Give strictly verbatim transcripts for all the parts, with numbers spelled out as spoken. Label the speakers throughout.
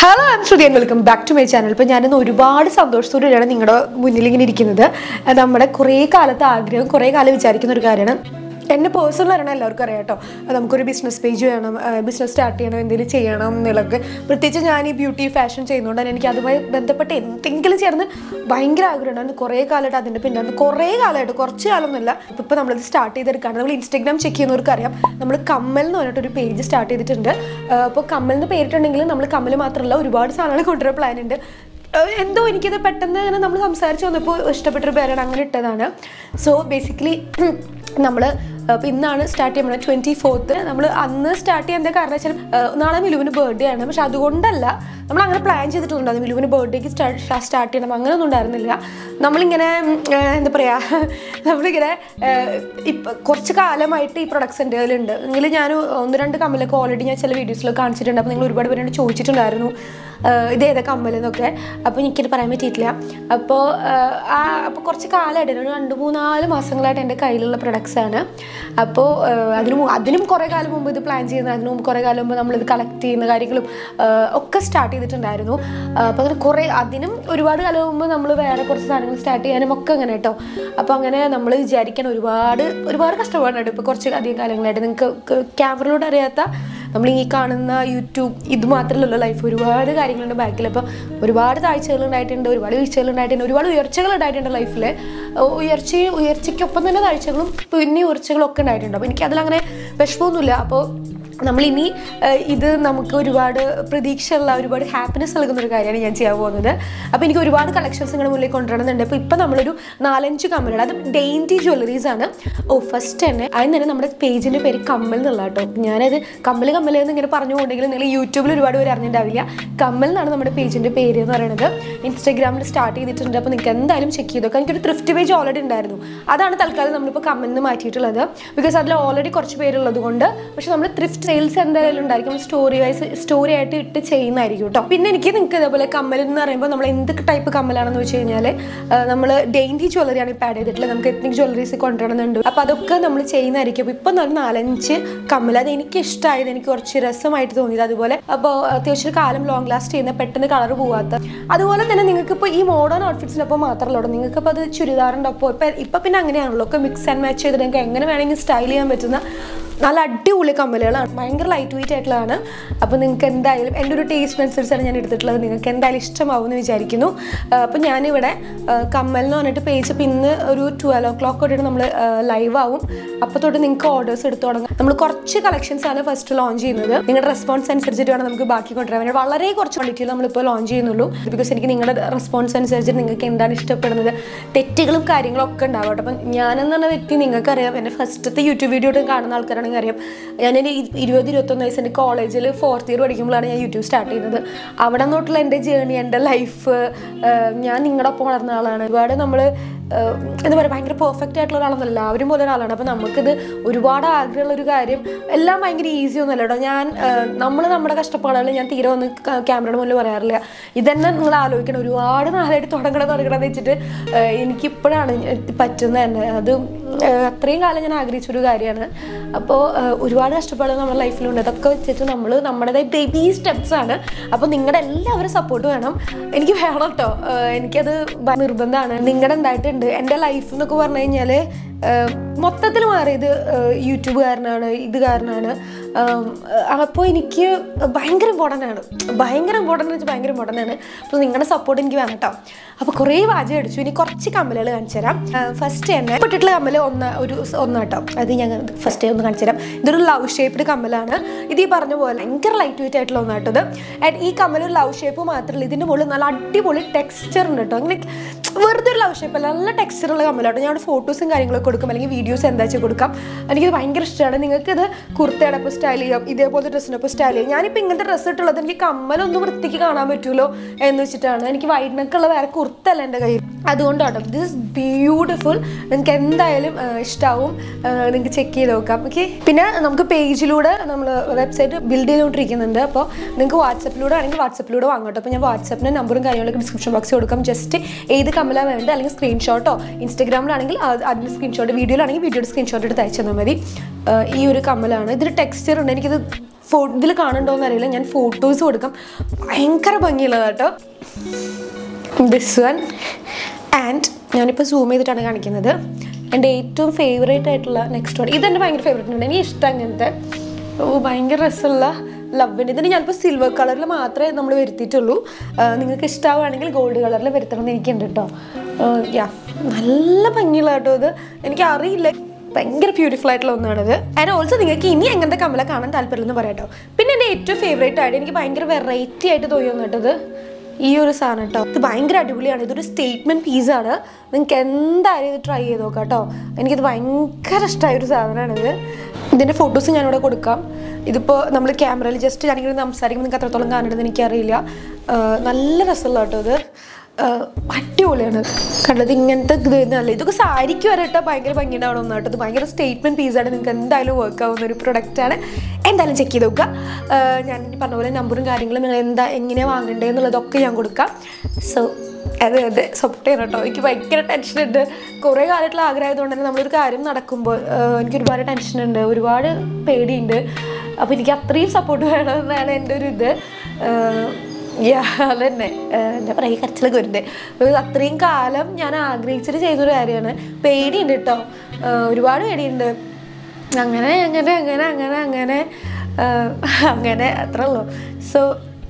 Speaker 1: Hello, I'm Shruti and welcome back to my channel. ഇപ്പോൾ ഞാനിന്ന് ഒരുപാട് സന്തോഷത്തോടെയാണ് നിങ്ങളുടെ മുന്നിൽ ഇങ്ങനെ ഇരിക്കുന്നത്. നമ്മുടെ കുറേ കാലത്തെ ആഗ്രഹം കുറേ കാലം വിചാരിക്കുന്ന ഒരു കാര്യമാണ്. എന്നെ പേഴ്സണൽ അറിയണം എല്ലാവർക്കും അറിയാം കേട്ടോ. നമുക്കൊരു ബിസിനസ് പേജ് വേണം, ബിസിനസ് സ്റ്റാർട്ട് ചെയ്യണം, എന്തെങ്കിലും ചെയ്യണം എന്നുള്ളതൊക്കെ. പ്രത്യേകിച്ച് ഞാൻ ഈ ബ്യൂട്ടി ഫാഷൻ ചെയ്യുന്നതുകൊണ്ട് തന്നെ എനിക്ക് അതുമായി ബന്ധപ്പെട്ട് എന്തെങ്കിലും ചേർന്ന് ഭയങ്കര ആഗ്രഹമുണ്ടായിരുന്നു. കുറേ കാലമായിട്ട് അതിൻ്റെ പിന്നാണ് കുറേ കാലമായിട്ട് കുറച്ച് കാലമൊന്നുമില്ല. ഇപ്പോൾ നമ്മളത് സ്റ്റാർട്ട് ചെയ്തെടുക്കുകയാണ്. നമ്മൾ ഇൻസ്റ്റാഗ്രാം ചെക്ക് ചെയ്യുന്നവർക്ക് അറിയാം, നമ്മൾ കമ്മൽ എന്ന് പറഞ്ഞിട്ടൊരു പേജ് സ്റ്റാർട്ട് ചെയ്തിട്ടുണ്ട്. അപ്പോൾ കമ്മൽ എന്ന് പേരിട്ടുണ്ടെങ്കിൽ നമ്മൾ കമ്മൽ മാത്രമല്ല ഒരുപാട് സാധനങ്ങൾ കൊണ്ടുവരാൻ പ്ലാൻ ഉണ്ട്. എന്തോ എനിക്കത് പെട്ടെന്ന് ഇങ്ങനെ നമ്മൾ സംസാരിച്ച് വന്നപ്പോൾ ഇഷ്ടപ്പെട്ടൊരു പേരാണ്, അങ്ങനെ ഇട്ടതാണ്. സോ ബേസിക്കലി നമ്മൾ അപ്പോൾ ഇന്നാണ് സ്റ്റാർട്ട് ചെയ്യുന്നത്, ട്വൻറ്റി ഫോർത്ത്. നമ്മൾ അന്ന് സ്റ്റാർട്ട് ചെയ്യാൻ എന്താ കാരണം വെച്ചാൽ നാളെ മിലുവിന് ബർത്ത്ഡേ ആണ്. പക്ഷെ അതുകൊണ്ടല്ല നമ്മൾ അങ്ങനെ പ്ലാൻ ചെയ്തിട്ടുണ്ടായിരുന്നു മിലുവിന് ബർത്ത്ഡേക്ക് സ്റ്റാർട്ട് സ്റ്റാർട്ട് ചെയ്യണം, അങ്ങനെയൊന്നും ഉണ്ടായിരുന്നില്ല. നമ്മളിങ്ങനെ എന്താ പറയുക, നമ്മളിങ്ങനെ ഇപ്പം കുറച്ച് കാലമായിട്ട് ഈ പ്രൊഡക്ട്സ് എൻ്റെ കയ്യിലുണ്ട്. എങ്കിൽ ഞാൻ ഒന്ന് രണ്ട് കമ്മലൊക്കെ ഓൾറെഡി ഞാൻ ചില വീഡിയോസിലൊക്കെ കാണിച്ചിട്ടുണ്ട്. അപ്പോൾ നിങ്ങൾ ഒരുപാട് പേരോട് ചോദിച്ചിട്ടുണ്ടായിരുന്നു ഇത് ഏതാ കമ്മലെന്നൊക്കെ. അപ്പോൾ എനിക്കത് പറയാൻ പറ്റിയിട്ടില്ല. അപ്പോൾ ആ അപ്പോൾ കുറച്ച് കാലമായിട്ട് ഒരു രണ്ട് മൂന്നാല് മാസങ്ങളായിട്ട് എൻ്റെ കയ്യിലുള്ള പ്രൊഡക്ട്സാണ്. അപ്പോൾ അതിന് അതിനും കുറേ കാലം മുമ്പ് ഇത് പ്ലാൻ ചെയ്യുന്ന, അതിന് മുമ്പ് കുറേ കാലം മുമ്പ് നമ്മളിത് കളക്ട് ചെയ്യുന്ന കാര്യങ്ങളും ഒക്കെ സ്റ്റാർട്ട് ചെയ്തിട്ടുണ്ടായിരുന്നു. അപ്പോൾ അങ്ങനെ കുറേ അതിനും ഒരുപാട് കാലം മുമ്പ് നമ്മൾ വേറെ കുറച്ച് സാധനങ്ങൾ സ്റ്റാർട്ട് ചെയ്യാനും ഒക്കെ അങ്ങനെ കേട്ടോ. അപ്പോൾ അങ്ങനെ നമ്മൾ വിചാരിക്കാൻ ഒരുപാട് ഒരുപാട് കഷ്ടപ്പാടുണ്ട്. ഇപ്പോൾ കുറച്ച് അധികം കാലങ്ങളായിട്ട് നിങ്ങൾക്ക് ക്യാമറയിലൂടെ അറിയാത്ത നമ്മൾ ഈ കാണുന്ന യൂട്യൂബ് ഇത് മാത്രമല്ലല്ലോ ലൈഫ്, ഒരുപാട് കാര്യങ്ങളുണ്ട് ബാക്കിൽ. അപ്പോൾ ഒരുപാട് താഴ്ചകൾ ഉണ്ടായിട്ടുണ്ട്, ഒരുപാട് വീഴ്ചകൾ ഉണ്ടായിട്ടുണ്ട്, ഒരുപാട് ഉയർച്ചകൾ ഉണ്ടായിട്ടുണ്ട് ലൈഫിൽ. ഉയർച്ചയും ഉയർച്ചയ്ക്കൊപ്പം തന്നെ താഴ്ചകളും പിന്നെ ഉയർച്ചകളും ഒക്കെ ഉണ്ടായിട്ടുണ്ട്. അപ്പോൾ എനിക്കതിലങ്ങനെ വിഷമമൊന്നുമില്ല. അപ്പോൾ നമ്മളിനി ഇത് നമുക്ക് ഒരുപാട് പ്രതീക്ഷയുള്ള ഒരുപാട് ഹാപ്പിനെസ് നൽകുന്നൊരു കാര്യമാണ് ഞാൻ ചെയ്യാൻ പോകുന്നത്. അപ്പോൾ എനിക്ക് ഒരുപാട് കളക്ഷൻസ് നിങ്ങളുടെ മുന്നിൽ കൊണ്ടുവരണമെന്നുണ്ട്. അപ്പോൾ ഇപ്പം നമ്മളൊരു നാലഞ്ച് കമ്മലുകൾ, അത് ഡെയിൻറ്റി ജ്വല്ലറീസ് ആണ്. ഓ ഫസ്റ്റ് തന്നെ അതിന് തന്നെ നമ്മുടെ പേജിൻ്റെ പേര് കമ്മൽ എന്നുള്ള കേട്ടോ. ഞാനത് കമ്മൽ കമ്മൽ എന്ന് ഇങ്ങനെ പറഞ്ഞു പോകണമെങ്കിൽ നിങ്ങൾ യൂട്യൂബിൽ ഒരുപാട് പേര് അറിഞ്ഞിട്ടുണ്ടാവില്ല. കമ്മൽ എന്നാണ് നമ്മുടെ പേജിൻ്റെ പേര് എന്ന് പറയുന്നത്. ഇൻസ്റ്റാഗ്രാമിൽ സ്റ്റാർട്ട് ചെയ്തിട്ടുണ്ട്. അപ്പോൾ നിങ്ങൾക്ക് എന്തായാലും ചെക്ക് ചെയ്തോക്കാം. എനിക്കൊരു ത്രിഫ്റ്റ് പേജ് ഓൾറെഡി ഉണ്ടായിരുന്നു, അതാണ് തൽക്കാലം നമ്മളിപ്പോൾ കമ്മൽ നിന്ന് മാറ്റിയിട്ടുള്ളത്. ബിക്കോസ് അതിൽ ഓൾറെഡി കുറച്ച് പേരുള്ളത് കൊണ്ട്. പക്ഷെ നമ്മൾ ത്രിഫ്റ്റ് സെയിൽസ് എന്തായാലും ഉണ്ടായിരിക്കും, സ്റ്റോറി വൈസ് സ്റ്റോറി ആയിട്ട് ഇട്ട് ചെയ്യുന്നതായിരിക്കും കേട്ടോ. പിന്നെ എനിക്ക് നിങ്ങൾക്ക് ഇതേപോലെ കമ്മൽ എന്ന് പറയുമ്പോൾ നമ്മൾ എന്ത് ടൈപ്പ് കമ്മലാണെന്ന് വെച്ച് കഴിഞ്ഞാൽ നമ്മൾ ഡെയിൻറ്റി ജ്വല്ലറിയാണ് ഇപ്പോൾ ആഡ് ചെയ്തിട്ടുള്ളത്. നമുക്ക് എത്നിക് ജ്വല്ലറീസ് കൊണ്ടുവരണമെന്നുണ്ട്. അപ്പോൾ അതൊക്കെ നമ്മൾ ചെയ്യുന്നതായിരിക്കും. അപ്പോൾ ഇപ്പം ഒരു നാലഞ്ച് കമ്മൽ, അത് എനിക്ക് ഇഷ്ടമായത്, എനിക്ക് കുറച്ച് രസമായിട്ട് തോന്നിയത്. അതുപോലെ അപ്പോൾ അത്യാവശ്യം കാലം ലോങ് ലാസ്റ്റ് ചെയ്യുന്ന, പെട്ടെന്ന് കളർ പോവാത്ത. അതുപോലെ തന്നെ നിങ്ങൾക്ക് ഇപ്പോൾ ഈ മോഡേൺ ഔട്ട്ഫിറ്റ്സിനൊപ്പം മാത്രമല്ലോ, നിങ്ങൾക്കിപ്പോൾ അത് ചുരിദാറിൻ്റെ ഒപ്പം ഇപ്പം ഇപ്പം പിന്നെ അങ്ങനെയാണല്ലോ, ഒക്കെ മിക്സ് ആൻഡ് മാച്ച് ചെയ്തിട്ട് നിങ്ങൾക്ക് എങ്ങനെ വേണമെങ്കിൽ സ്റ്റൈൽ ചെയ്യാൻ പറ്റുന്ന നല്ല അടിപൊളി കമ്മലുകളാണ്. ഭയങ്കര ലൈറ്റ് വെയിറ്റ് ആയിട്ടുള്ളതാണ്. അപ്പോൾ നിങ്ങൾക്ക് എന്തായാലും എൻ്റെ ഒരു ടേസ്റ്റ് അനുസരിച്ചാണ് ഞാൻ എടുത്തിട്ടുള്ളത്. നിങ്ങൾക്ക് എന്തായാലും ഇഷ്ടമാവും എന്ന് വിചാരിക്കുന്നു. അപ്പോൾ ഞാനിവിടെ കമ്മൽ എന്ന് പറഞ്ഞിട്ട് പേജ് ഇപ്പം ഇന്ന് ഒരു ട്വൽവ് ഓ ക്ലോക്ക് തൊട്ടിട്ട് നമ്മൾ ലൈവ് ആവും. അപ്പോൾ തൊട്ട് നിങ്ങൾക്ക് ഓർഡേഴ്സ് എടുത്ത് തുടങ്ങാം. നമ്മൾ കുറച്ച് കളക്ഷൻസ് ആണ് ഫസ്റ്റ് ലോഞ്ച് ചെയ്യുന്നത്. നിങ്ങളുടെ റെസ്പോൺസ് അനുസരിച്ചിട്ട് വേണം നമുക്ക് ബാക്കി കൊണ്ടുവരാൻ വേണ്ടി. വളരെ കുറച്ച് ക്വാണ്ടിറ്റിയിൽ നമ്മളിപ്പോൾ ലോഞ്ച് ചെയ്യുന്നുള്ളൂ. ബിക്കോസ് എനിക്ക് നിങ്ങളുടെ റെസ്പോൺസ് അനുസരിച്ച് നിങ്ങൾക്ക് എന്താണ് ഇഷ്ടപ്പെടുന്നത്, തെറ്റുകളും കാര്യങ്ങളും ഒക്കെ ഉണ്ടാവും. അപ്പം ഞാനെന്ന് പറഞ്ഞ വ്യക്തി നിങ്ങൾക്കറിയാം, എൻ്റെ ഫസ്റ്റത്തെ യൂട്യൂബ് വീഡിയോ കാണുന്ന ആൾക്കാരാണെങ്കിൽ അറിയാം, ഞാനൊരു ഇരുപത് ഇരുപത്തൊന്ന് വയസ്സ് എൻ്റെ കോളേജിൽ ഫോർത്ത് ഇയർ പഠിക്കുമ്പോഴാണ് ഞാൻ യൂട്യൂബ് സ്റ്റാർട്ട് ചെയ്യുന്നത്. അവിടെ നിന്നോട്ടുള്ള എൻ്റെ ജേർണി, എൻ്റെ ലൈഫ്, ഞാൻ നിങ്ങളുടെ ഒപ്പം വളർന്ന ആളാണ്. ഒരുപാട് നമ്മൾ എന്താ പറയുക, ഭയങ്കര പെർഫെക്റ്റ് ആയിട്ടുള്ള ഒരാളൊന്നുമല്ല, എല്ലാവരും പോലെ ഒരാളാണ്. അപ്പോൾ നമുക്കിത് ഒരുപാട് ആഗ്രഹമുള്ളൊരു കാര്യം, എല്ലാം ഭയങ്കര ഈസി ഒന്നുമല്ല കേട്ടോ. ഞാൻ നമ്മൾ നമ്മുടെ കഷ്ടപ്പാടുകൾ ഞാൻ തീരെ ഒന്ന് ക്യാമറയുടെ മുന്നിൽ പറയാറില്ല. ഇതന്നെ നിങ്ങൾ ആലോചിക്കണം, ഒരുപാട് നാളായിട്ട് തുടങ്ങണം തുടങ്ങണമെന്ന് വെച്ചിട്ട് എനിക്കിപ്പോഴാണ് പറ്റുന്നത് തന്നെ. അത് അത്രയും കാലം ഞാൻ ആഗ്രഹിച്ചൊരു കാര്യമാണ്. അപ്പോൾ ഒരുപാട് കഷ്ടപ്പാടുകൾ നമ്മുടെ ലൈഫിലുണ്ട്. അതൊക്കെ വെച്ചിട്ട് നമ്മൾ നമ്മുടേതായ ബേബി സ്റ്റെപ്സ് ആണ്. അപ്പോൾ നിങ്ങളുടെ എല്ലാവരും സപ്പോർട്ട് വേണം, എനിക്ക് വേണം കേട്ടോ. എനിക്കത് നിർബന്ധമാണ്. നിങ്ങളുടെ എന്തായിട്ടുണ്ട് എൻ്റെ ലൈഫ് എന്നൊക്കെ പറഞ്ഞു കഴിഞ്ഞാൽ മൊത്തത്തിൽ മാറിയത് യൂട്യൂബ് കാരനാണ്, ഇത് കാരനാണ്. അപ്പോൾ എനിക്ക് ഭയങ്കര ഇമ്പോർട്ടൻ്റ് ആണ്, ഭയങ്കര ഇമ്പോർട്ടൻ്റ് വെച്ചാൽ ഭയങ്കര ഇമ്പോർട്ടൻ്റ് ആണ്. അപ്പോൾ നിങ്ങളുടെ സപ്പോർട്ട് എനിക്ക് വേണം കേട്ടോ. അപ്പോൾ കുറേ വാചകം അടിച്ചു. ഇനി കുറച്ച് കമ്മലുകൾ കാണിച്ചു തരാം. ഫസ്റ്റ് തന്നെ പെട്ടിട്ടുള്ള കമ്മൽ ഒന്ന് ഒരു ഒന്നാട്ടോ, അത് ഞാൻ ഫസ്റ്റ് ഒന്ന് കാണിച്ചു തരാം. ഇതൊരു ലവ് ഷേപ്പ്ഡ് കമ്മലാണ്. ഇത് ഈ പറഞ്ഞ പോലെ ഭയങ്കര ലൈറ്റ് വെയിറ്റ് ആയിട്ടുള്ള ഒന്നാട്ടത്. ആൻഡ് ഈ കമ്മൽ ഒരു ലവ് ഷേപ്പ് മാത്രമല്ല, ഇതിൻ്റെ മുകളിൽ നല്ല അടിപൊളി ടെക്സ്ചർ ഉണ്ട് കേട്ടോ. അങ്ങനെ വെറുതെ ഒരു ലവ് ഷേപ്പ് അല്ല, നല്ല ടെക്സ്ചറുള്ള കമ്മലാട്ടോ. ഞാൻ ഫോട്ടോസും കാര്യങ്ങളൊക്കെ കൊടുക്കും, അല്ലെങ്കിൽ വീഡിയോസ് എന്താ വെച്ചാൽ കൊടുക്കാം. എനിക്കിത് ഭയങ്കര ഇഷ്ടമാണ്. നിങ്ങൾക്കിത് കുർത്തയോടൊപ്പം സ്റ്റൈൽ ചെയ്യാം, ഇതേപോലത്തെ ഡ്രസ്സിനൊപ്പം സ്റ്റൈൽ ചെയ്യാം. ഞാനിപ്പോൾ ഇങ്ങനത്തെ ഡ്രസ്സ് ഇട്ടുള്ളത് എനിക്ക് കമ്മലൊന്നും വൃത്തിക്ക് കാണാൻ പറ്റുമല്ലോ എന്ന് വെച്ചിട്ടാണ്. എനിക്ക് വൈഡ് നെക്കുള്ള വേറെ കുർത്തല്ല എൻ്റെ കയ്യിൽ, അതുകൊണ്ടാട്ടോ. This is beautiful. നിങ്ങൾക്ക് എന്തായാലും ഇഷ്ടമാവും, നിങ്ങൾക്ക് ചെക്ക് ചെയ്ത് നോക്കാം. ഓക്കെ, പിന്നെ നമുക്ക് പേജിലൂടെ നമ്മൾ വെബ്സൈറ്റ് ബിൽഡ് ചെയ്തുകൊണ്ടിരിക്കുന്നുണ്ട്. അപ്പോൾ നിങ്ങൾക്ക് വാട്സപ്പിലൂടെ ആണെങ്കിൽ വാട്സപ്പിലൂടെ വാങ്ങട്ടോ. അപ്പോൾ ഞാൻ വാട്സപ്പിൻ്റെ നമ്പറും കാര്യങ്ങളൊക്കെ ഡിസ്ക്രിപ്ഷൻ ബോക്സിൽ കൊടുക്കാം. ജസ്റ്റ് ഏത് കമ്മലാണ് വേണ്ടത്, അല്ലെങ്കിൽ സ്ക്രീൻഷോട്ടോ ഇൻസ്റ്റാഗ്രാമിലാണെങ്കിൽ അതിൻ്റെ സ്ക്രീൻഷോട്ട്, വീഡിയോയിലാണെങ്കിൽ വീഡിയോയുടെ സ്ക്രീൻഷോട്ട് എടുത്ത് അയച്ചു തന്നാൽ മതി. ഈ ഒരു കമ്മലാണ്. ഇതിൽ ടെക്സ്ചർ ഉണ്ട്, എനിക്കിത് ഫോ ഇതിൽ കാണുന്നുണ്ടോയെന്ന് അറിയില്ല, ഞാൻ ഫോട്ടോസ് കൊടുക്കാം. ഭയങ്കര ഭംഗിയുള്ളത് കേട്ടോ ദിസ് വൺ. ആൻഡ് ഞാനിപ്പോൾ സൂം ചെയ്തിട്ടാണ് കാണിക്കുന്നത്. എൻ്റെ ഏറ്റവും ഫേവറേറ്റ് ആയിട്ടുള്ള നെക്സ്റ്റ് വൺ, ഇതെൻ്റെ ഭയങ്കര ഫേവറേറ്റ് ഉണ്ട്, എനിക്ക് ഇഷ്ടം അങ്ങനത്തെ. ഓ ഭയങ്കര രസമുള്ള ലവിൻ്റെ. ഇതിന് ഞാനിപ്പോൾ സിൽവർ കളറിൽ മാത്രമേ നമ്മൾ വരുത്തിയിട്ടുള്ളൂ. നിങ്ങൾക്ക് ഇഷ്ടമാവുകയാണെങ്കിൽ ഗോൾഡ് കളറിൽ വരുത്തണം എന്ന് എനിക്കുണ്ട് കേട്ടോ. യാ നല്ല ഭംഗിയുള്ള കേട്ടോ ഇത്, എനിക്ക് അറിയില്ല, ഭയങ്കര ബ്യൂട്ടിഫുൾ ആയിട്ടുള്ള ഒന്നാണിത്. ആൻഡ് ഓൾസോ നിങ്ങൾക്ക് ഇനി എങ്ങനത്തെ കമ്മല കാണാൻ താല്പര്യമെന്ന് പറയാം കേട്ടോ. പിന്നെ എൻ്റെ ഏറ്റവും ഫേവറേറ്റ് ആയിട്ട് എനിക്ക് ഭയങ്കര വെറൈറ്റി ആയിട്ട് തോന്നുന്നു കേട്ടത് ഈ ഒരു സാധനം കേട്ടോ. ഇത് ഭയങ്കര അടിപൊളിയാണ്, ഇതൊരു സ്റ്റേറ്റ്മെൻറ്റ് പീസാണ്. നിങ്ങൾക്ക് എന്തായാലും ഇത് ട്രൈ ചെയ്ത് നോക്കാം കേട്ടോ. എനിക്കിത് ഭയങ്കര ഇഷ്ടമായൊരു സാധനമാണിത്. ഇതിൻ്റെ ഫോട്ടോസ് ഞാനിവിടെ കൊടുക്കാം. ഇതിപ്പോൾ നമ്മൾ ക്യാമറയിൽ ജസ്റ്റ് ഞാനിങ്ങനെ സംസാരിക്കുമ്പോൾ നിങ്ങൾക്ക് അത്രത്തോളം കാണുന്നത് എനിക്കറിയില്ല. നല്ല രസമുള്ള കേട്ടോ ഇത്, അടിപൊളിയാണ് കണ്ടത്. ഇങ്ങനത്തെ ഇത് നല്ല ഇതൊക്കെ സാരിക്ക് വരെ ഇട്ടാൽ ഭയങ്കര ഭംഗിയുണ്ടാവണം കേട്ടോ. ഇത് ഭയങ്കര സ്റ്റേറ്റ്മെൻറ്റ് പീസാണ്, നിങ്ങൾക്ക് എന്തായാലും വർക്ക് ആവുന്ന ഒരു പ്രൊഡക്റ്റാണ്. എന്തായാലും ചെക്ക് ചെയ്ത് നോക്കുക. ഞാൻ പറഞ്ഞ പോലെ നമ്പറും കാര്യങ്ങളും നിങ്ങൾ എന്താ എങ്ങനെയാണ് വാങ്ങേണ്ടത് എന്നുള്ളതൊക്കെ ഞാൻ കൊടുക്കാം. സോ അതെ അതെ സപ്പോർട്ട് ചെയ്യണം കേട്ടോ. എനിക്ക് ഭയങ്കര ടെൻഷനുണ്ട്, കുറേ കാലമായിട്ടുള്ള ആഗ്രഹമായതുകൊണ്ട് തന്നെ നമ്മളൊരു കാര്യം നടക്കുമ്പോൾ എനിക്ക് ഒരുപാട് ടെൻഷനുണ്ട്, ഒരുപാട് പേടിയുണ്ട്. അപ്പോൾ എനിക്ക് അത്രയും സപ്പോർട്ട് വേണം എന്നാണ് എൻ്റെ ഒരു ഇത്. യാ അതന്നെ എന്താ പറയുക, കരച്ചിലൊക്കെ വരുന്നത്. അത്രയും കാലം ഞാൻ ആഗ്രഹിച്ചിട്ട് ചെയ്തൊരു കാര്യമാണ്. പേടിയുണ്ട് കേട്ടോ, ഒരുപാട് പേടിയുണ്ട്. അങ്ങനെ അങ്ങനെ അങ്ങനെ അങ്ങനെ അങ്ങനെ അങ്ങനെ അത്രേ ഉള്ളൂ. സോ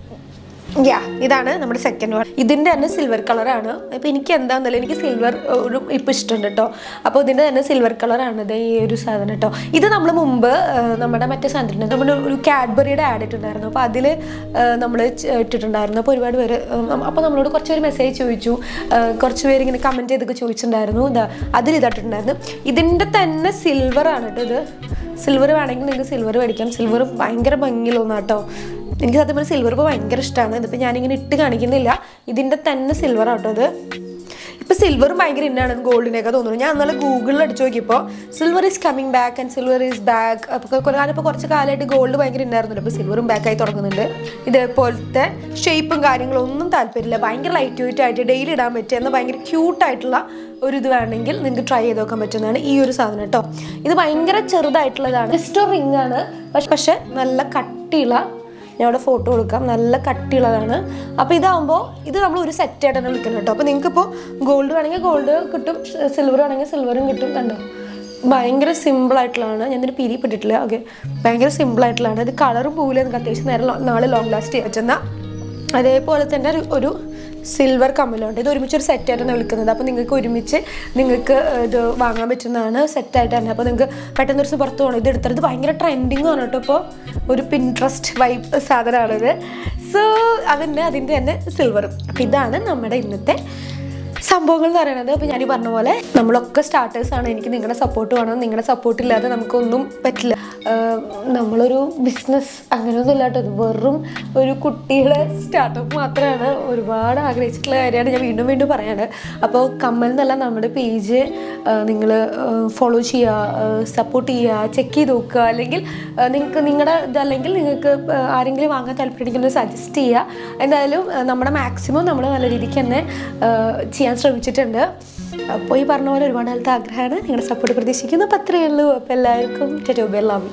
Speaker 1: യാ ഇതാണ് നമ്മുടെ സെക്കൻഡ് വൺ. ഇതിൻ്റെ തന്നെ സിൽവർ കളറാണ്. ഇപ്പോൾ എനിക്ക് എന്താണെന്നല്ല, എനിക്ക് സിൽവർ ഒരു ഇപ്പോൾ ഇഷ്ടമുണ്ട് കേട്ടോ. അപ്പോൾ ഇതിൻ്റെ തന്നെ സിൽവർ കളറാണ് ഇത് ഈ ഒരു സാധനം കേട്ടോ. ഇത് നമ്മൾ മുമ്പ് നമ്മുടെ മറ്റേ സാധനത്തിന് നമ്മുടെ ഒരു കാഡ്ബറിയുടെ ആഡ് ഇട്ടുണ്ടായിരുന്നു. അപ്പോൾ അതിൽ നമ്മൾ ഇട്ടിട്ടുണ്ടായിരുന്നു. അപ്പോൾ ഒരുപാട് പേര് അപ്പോൾ നമ്മളോട് കുറച്ച് പേര് മെസ്സേജ് ചോദിച്ചു, കുറച്ച് പേര് ഇങ്ങനെ കമൻറ്റ് ചെയ്തൊക്കെ ചോദിച്ചിട്ടുണ്ടായിരുന്നു. ഇതാ അതിൽ ഇതായിട്ടുണ്ടായിരുന്നു. ഇതിൻ്റെ തന്നെ സിൽവറാണ് കേട്ടോ. ഇത് സിൽവർ വേണമെങ്കിൽ നിങ്ങൾക്ക് സിൽവർ മേടിക്കാം. സിൽവർ ഭയങ്കര ഭംഗിയുള്ള കേട്ടോ. എനിക്ക് സത്യം പറഞ്ഞാൽ സിൽവർ ഇപ്പോൾ ഭയങ്കര ഇഷ്ടമാണ്. ഇതിപ്പോൾ ഞാനിങ്ങനെ ഇട്ട് കാണിക്കുന്നില്ല, ഇതിൻ്റെ തന്നെ സിൽവർ ആട്ടോ ഇത്. ഇപ്പോൾ സിൽവറും ഭയങ്കര ഇന്നാണ് ഗോൾഡിനൊക്കെ തോന്നുന്നു. ഞാൻ എന്നാലും ഗൂഗിളിൽ അടിച്ചു നോക്കിയപ്പോൾ silver is coming back and silver is back. അപ്പോൾ കാരണം ഇപ്പോൾ കുറച്ച് കാലമായിട്ട് ഗോൾഡ് ഭയങ്കര ഇന്നായിരുന്നല്ലോ, ഇപ്പോൾ സിൽവറും ബാക്കായി തുടങ്ങുന്നുണ്ട്. ഇതേപോലത്തെ ഷേപ്പും കാര്യങ്ങളും ഒന്നും താല്പര്യമില്ല, ഭയങ്കര ലൈറ്റ് വെയിറ്റ് ആയിട്ട് ഡെയിലി ഇടാൻ പറ്റുക എന്നാൽ ഭയങ്കര ക്യൂട്ടായിട്ടുള്ള ഒരു ഇത് വേണമെങ്കിൽ നിങ്ങൾക്ക് ട്രൈ ചെയ്ത് നോക്കാൻ പറ്റുന്നതാണ് ഈ ഒരു സാധനം കേട്ടോ. ഇത് ഭയങ്കര ചെറുതായിട്ടുള്ളതാണ്, ജസ്റ്റ് റിംഗ് ആണ്, പക്ഷെ പക്ഷെ നല്ല കട്ടിയുള്ള, ഞാൻ അവിടെ ഫോട്ടോ കൊടുക്കാം, നല്ല കട്ടിയുള്ളതാണ്. അപ്പോൾ ഇതാകുമ്പോൾ ഇത് നമ്മൾ ഒരു സെറ്റായിട്ട് തന്നെ വിൽക്കണം കേട്ടോ. അപ്പോൾ നിങ്ങൾക്കിപ്പോൾ ഗോൾഡ് വേണമെങ്കിൽ ഗോൾഡ് കിട്ടും, സിൽവർ വേണമെങ്കിൽ സിൽവറും കിട്ടും. കണ്ടോ ഭയങ്കര സിമ്പിളായിട്ടുള്ളതാണ്. ഞാൻ ഇതിന് പിരിപ്പെട്ടിട്ടില്ല. ഓക്കെ ഭയങ്കര സിമ്പിളായിട്ടുള്ളതാണ്. ഇത് കളറും പോകില്ല, നിങ്ങൾക്ക് അത്യാവശ്യം നേരം നാളെ ലോങ് ലാസ്റ്റ് ചെയ്യാൻ പറ്റുന്ന അതേപോലെ തന്നെ ഒരു സിൽവർ കമ്മലുണ്ട്. ഇത് ഒരുമിച്ച് ഒരു സെറ്റായിട്ടാണ് വിൽക്കുന്നത്. അപ്പോൾ നിങ്ങൾക്ക് ഒരുമിച്ച് നിങ്ങൾക്ക് ഇത് വാങ്ങാൻ പറ്റുന്നതാണ് സെറ്റായിട്ട് തന്നെ. അപ്പോൾ നിങ്ങൾക്ക് പെട്ടെന്ന് ഒരു പുറത്ത് പോകണം ഇത് എടുത്തത്. ഇത് ഭയങ്കര ട്രെൻഡിങ് ആണ് കേട്ടോ. ഇപ്പോൾ ഒരു പിൻട്രസ്റ്റ് വൈബ് സാധനമാണിത്. സോ അതിൻ്റെ അതിൻ്റെ തന്നെ സിൽവറും. അപ്പോൾ ഇതാണ് നമ്മുടെ ഇന്നത്തെ സംഭവങ്ങൾ എന്ന് പറയുന്നത്. അപ്പോൾ ഞാൻ ഈ പറഞ്ഞ പോലെ നമ്മളൊക്കെ സ്റ്റാർട്ടേഴ്സാണ്. എനിക്ക് നിങ്ങളുടെ സപ്പോർട്ട് വേണം. നിങ്ങളുടെ സപ്പോർട്ടില്ലാതെ നമുക്കൊന്നും പറ്റില്ല. നമ്മളൊരു ബിസിനസ് അങ്ങനെയൊന്നും ഇല്ലാട്ടോ. ഇത് വെറും ഒരു കുട്ടിയുടെ സ്റ്റാർട്ടപ്പ് മാത്രമാണ്. ഒരുപാട് ആഗ്രഹിച്ചിട്ടുള്ള കാര്യമാണ് ഞാൻ വീണ്ടും വീണ്ടും പറയാണ്. അപ്പോൾ കമ്മൽ എന്നല്ല നമ്മുടെ പേജ് നിങ്ങൾ ഫോളോ ചെയ്യുക, സപ്പോർട്ട് ചെയ്യുക, ചെക്ക് ചെയ്ത് നോക്കുക. അല്ലെങ്കിൽ നിങ്ങൾക്ക് നിങ്ങളുടെ ഇതല്ലെങ്കിൽ നിങ്ങൾക്ക് ആരെങ്കിലും വാങ്ങാൻ താല്പര്യമുണ്ടെങ്കിൽ സജസ്റ്റ് ചെയ്യുക. എന്തായാലും നമ്മുടെ മാക്സിമം നമ്മൾ നല്ല രീതിക്ക് തന്നെ ചെയ്യാൻ ശ്രമിച്ചിട്ടുണ്ട്. അപ്പോൾ ഈ പറഞ്ഞ പോലെ ഒരുപാട് കാലത്തെ ആഗ്രഹമാണ്. നിങ്ങളുടെ സപ്പോർട്ട് പ്രതീക്ഷിക്കുന്നു. അപ്പോൾ അത്രയേ ഉള്ളൂ. അപ്പോൾ എല്ലാവർക്കും ടാറ്റാ ബൈ ലവ്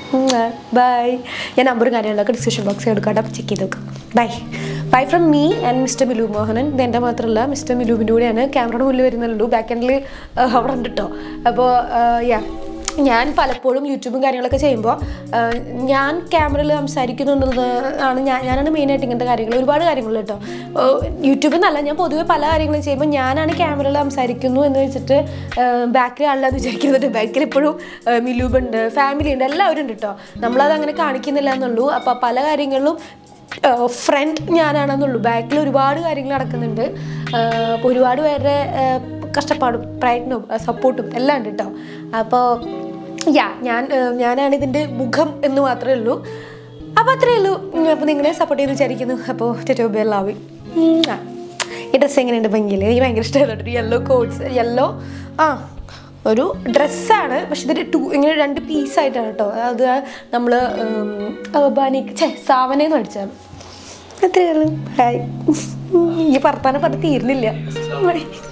Speaker 1: ബൈ. ഞാൻ നമ്പറും കാര്യങ്ങളൊക്കെ ഡിസ്ക്രിപ്ഷൻ ബോക്സിൽ എടുക്കാം, അപ്പോൾ ചെക്ക് ചെയ്ത് നോക്കാം. Bye bye from me and mister Milu Mohanan. ഇത് എൻ്റെ മാത്രമല്ല, മിസ്റ്റർ മിലുവിൻ്റെ കൂടെയാണ്. ക്യാമറയുടെ മുന്നിൽ വരുന്നുള്ളൂ, ബാക്ക് എൻഡിൽ അവിടെ ഉണ്ട് കേട്ടോ. അപ്പോൾ യാ ഞാൻ പലപ്പോഴും യൂട്യൂബും കാര്യങ്ങളൊക്കെ ചെയ്യുമ്പോൾ ഞാൻ ക്യാമറയിൽ സംസാരിക്കുന്നുണ്ടെന്ന് ആണ് ഞാൻ ഞാനാണ് മെയിനായിട്ട് ഇങ്ങനത്തെ കാര്യങ്ങൾ ഒരുപാട് കാര്യങ്ങൾ കേട്ടോ. യൂട്യൂബിൽ നിന്നല്ല, ഞാൻ പൊതുവെ പല കാര്യങ്ങളും ചെയ്യുമ്പോൾ ഞാനാണ് ക്യാമറയിൽ സംസാരിക്കുന്നു എന്ന് വെച്ചിട്ട് ബാക്കിൽ ആളില്ലാന്ന് വിചാരിക്കുന്നുണ്ട്. ബാക്കിൽ എപ്പോഴും മിലൂബുണ്ട്, ഫാമിലി ഉണ്ട്, എല്ലാവരും ഉണ്ട് കേട്ടോ. നമ്മളത് അങ്ങനെ കാണിക്കുന്നില്ല എന്നുള്ളൂ. അപ്പോൾ പല കാര്യങ്ങളിലും ഫ്രണ്ട് ഞാനാണെന്നുള്ളൂ, ബാക്കിൽ ഒരുപാട് കാര്യങ്ങൾ നടക്കുന്നുണ്ട്. അപ്പോൾ ഒരുപാട് പേരുടെ കഷ്ടപ്പാടും പ്രയത്നവും സപ്പോർട്ടും എല്ലാം ഉണ്ട് കേട്ടോ. അപ്പോൾ യാ ഞാൻ ഞാനാണ് ഇതിൻ്റെ മുഖം എന്ന് മാത്രമേ ഉള്ളൂ. അപ്പോൾ അത്രയേ ഉള്ളൂ. അപ്പോൾ നിങ്ങളെ സപ്പോർട്ട് ചെയ്ത് വിചാരിക്കുന്നു. അപ്പോൾ ടാറ്റാ ബൈ ലവ്. ആ ഈ ഡ്രസ്സ് എങ്ങനെയുണ്ട്? ഭംഗിയില്ലേ? എനിക്ക് ഭയങ്കര ഇഷ്ടമായിരുന്നു. ഒരു യെല്ലോ കോട്ട്സ്, യെല്ലോ ആ ഒരു ഡ്രസ്സാണ്, പക്ഷെ ഇതൊരു ടു ഇങ്ങനെ രണ്ട് പീസായിട്ടാണ് കേട്ടോ. അത് നമ്മൾ അർബാനിക് ഛേ സാവനേന്ന് മേടിച്ചാണ്. അത്രയേ ഉള്ളൂ. ഹായ്. ഈ വർത്താനം പറഞ്ഞ് തീരുന്നില്ല.